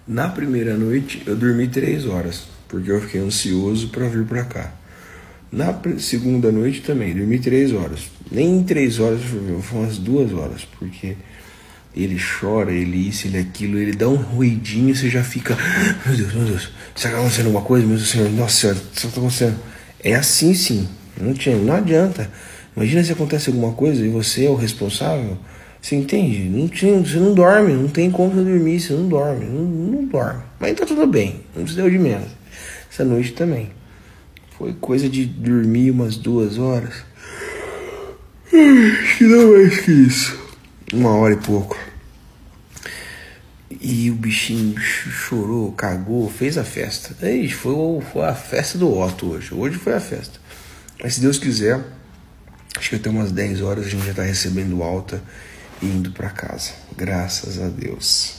Na primeira noite eu dormi 3 horas, porque eu fiquei ansioso para vir para cá. Na segunda noite também, dormi 3 horas. Nem 3 horas, foi umas 2 horas, porque ele chora, ele isso, ele aquilo, ele dá um ruidinho e você já fica, meu Deus, está acontecendo alguma coisa? Meu Deus, Senhor, nossa Senhora, o que está acontecendo? É assim sim, não adianta. Imagina se acontece alguma coisa e você é o responsável, você entende? Você não dorme, não tem como você dormir, você não dorme, não dorme. Mas tá tudo bem, não se deu de menos. Essa noite também. Foi coisa de dormir umas 2 horas. Acho que não mais que isso. 1 hora e pouco. E o bichinho chorou, cagou, fez a festa. Foi a festa do Otto hoje. Hoje foi a festa. Mas se Deus quiser, acho que até umas 10 horas a gente já tá recebendo alta e indo pra casa. Graças a Deus.